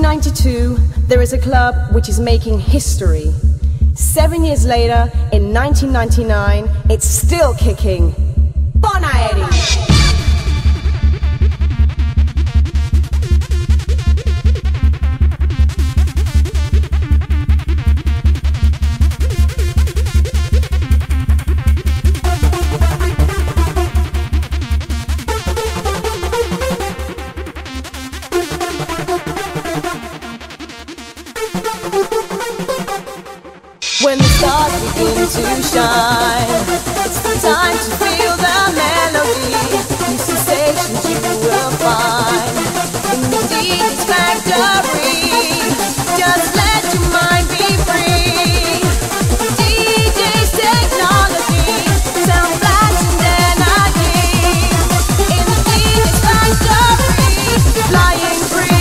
1992, there is a club which is making history. 7 years later, in 1999, it's still kicking. Pont Aeri! When the stars begin to shine, it's the time to feel the melody. New sensations you will find in the DJ's factory. Just let your mind be free. DJ's technology, sound flash and energy. In the DJ's factory, flying free.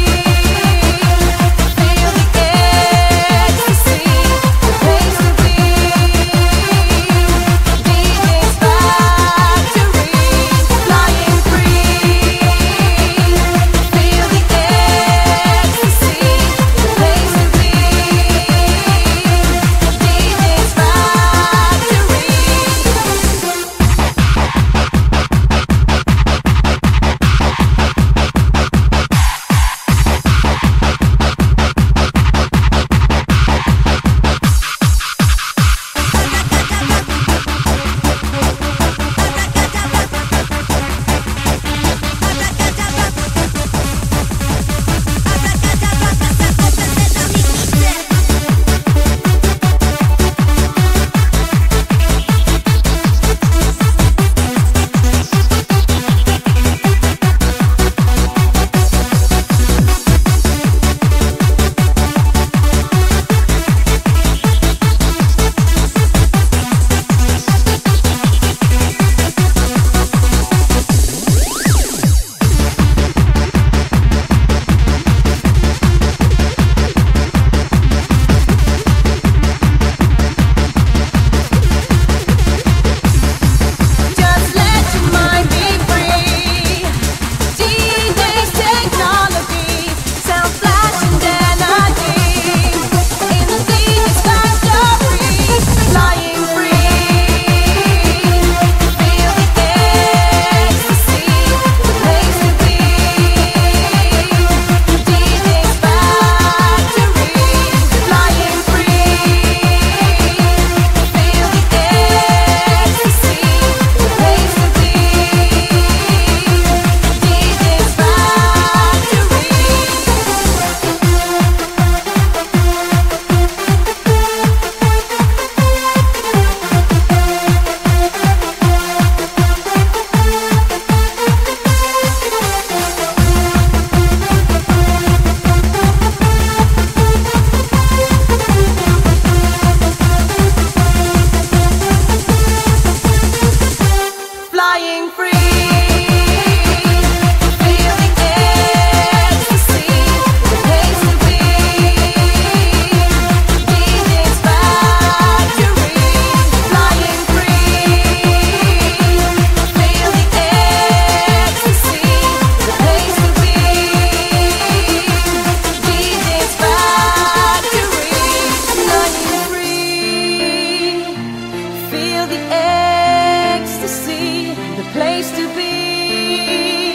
Flying free. Feel the ecstasy, the place to be.